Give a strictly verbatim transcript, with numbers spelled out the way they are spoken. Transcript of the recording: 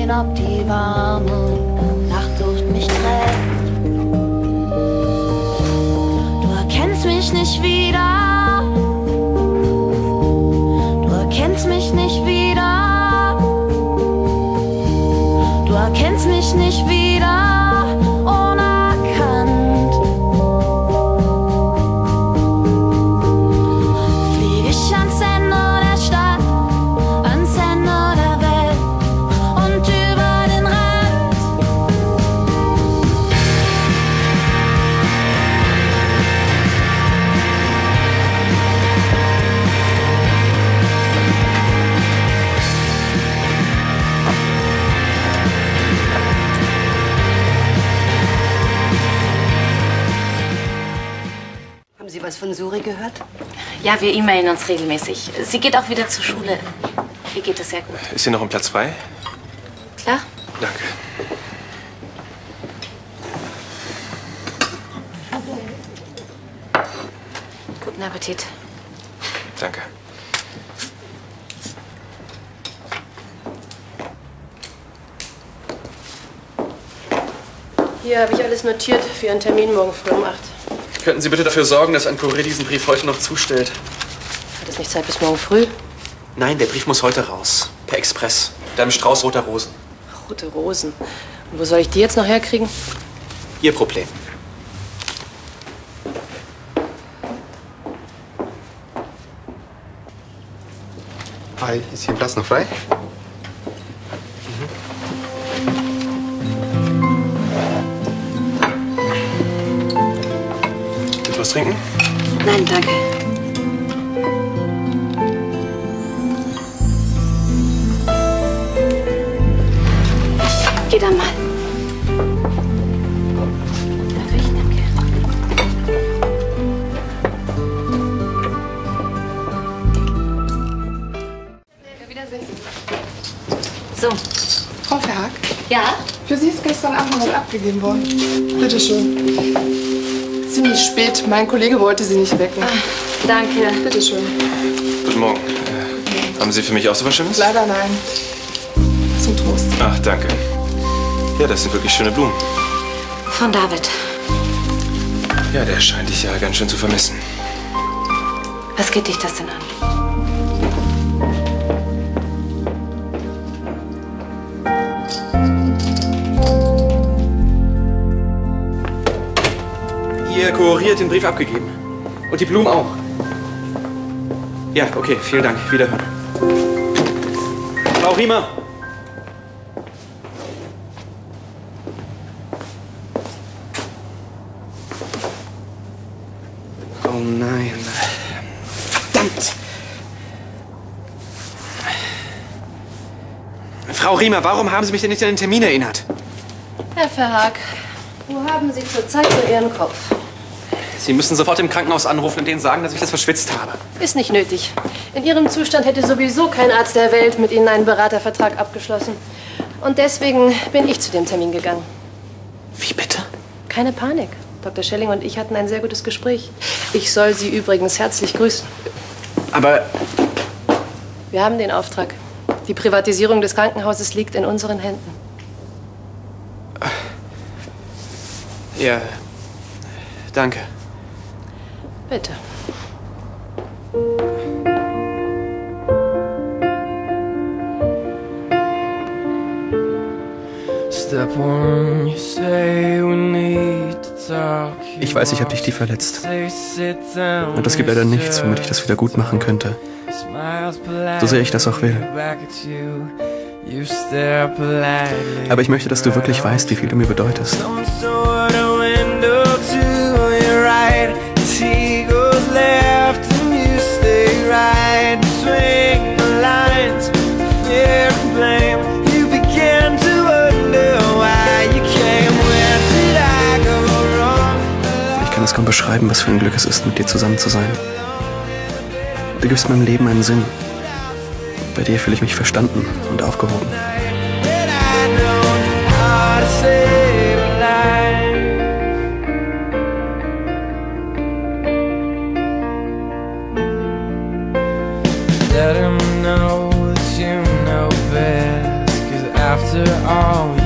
sehen, ob die warme Nachtluft mich trägt. Du erkennst mich nicht wieder. Du erkennst mich nicht wieder. Du erkennst mich nicht wieder. Unerkannt. Flieg ich ans Ende der Stadt, ans Ende der Welt und über den Rand. Haben Sie was von Suri gehört? Ja, wir e-mailen uns regelmäßig. Sie geht auch wieder zur Schule. Ihr geht es sehr gut. Ist hier noch ein Platz frei? Klar? Danke. Guten Appetit. Danke. Hier habe ich alles notiert für Ihren Termin morgen früh um acht. Könnten Sie bitte dafür sorgen, dass ein Kurier diesen Brief heute noch zustellt? Hat es nicht Zeit bis morgen früh? Nein, der Brief muss heute raus. Per Express. Mit einem Strauß roter Rosen. Rote Rosen. Und wo soll ich die jetzt noch herkriegen? Ihr Problem. Hi, ist hier Platz noch frei? Willst du was trinken? Nein, danke. Geh dann mal. Darf ich? Danke. So. Frau Verhaag, Ja? für Sie ist gestern Abend was abgegeben worden. Bitte schön. Ziemlich spät. Mein Kollege wollte Sie nicht wecken. Danke. Bitte schön. Guten Morgen. Äh, haben Sie für mich auch so was Schönes? Leider nein. Zum Trost. Ach, danke. Ja, das sind wirklich schöne Blumen. Von David. Ja, der scheint dich ja ganz schön zu vermissen. Was geht dich das denn an? Ihr Kurier hat den Brief abgegeben. Und die Blumen auch. Ja, okay, vielen Dank. Wiederhören. Frau Riemer! Oh nein. Verdammt! Frau Riemer, warum haben Sie mich denn nicht an den Termin erinnert? Herr Verhaag, wo haben Sie zurzeit so Ihren Kopf? Sie müssen sofort im Krankenhaus anrufen und denen sagen, dass ich das verschwitzt habe. Ist nicht nötig. In Ihrem Zustand hätte sowieso kein Arzt der Welt mit Ihnen einen Beratervertrag abgeschlossen. Und deswegen bin ich zu dem Termin gegangen. Wie bitte? Keine Panik. Doktor Schelling und ich hatten ein sehr gutes Gespräch. Ich soll Sie übrigens herzlich grüßen. Aber Wir haben den Auftrag. Die Privatisierung des Krankenhauses liegt in unseren Händen. ja, danke. Bitte. Ich weiß, ich habe dich tief verletzt. Und es gibt leider nichts, womit ich das wieder gut machen könnte. So sehr ich das auch will. Aber ich möchte, dass du wirklich weißt, wie viel du mir bedeutest. Ich kann es kaum beschreiben, was für ein Glück es ist, mit dir zusammen zu sein. Du gibst meinem Leben einen Sinn. Bei dir fühle ich mich verstanden und aufgehoben. Let him know that you know best, 'cause after answer all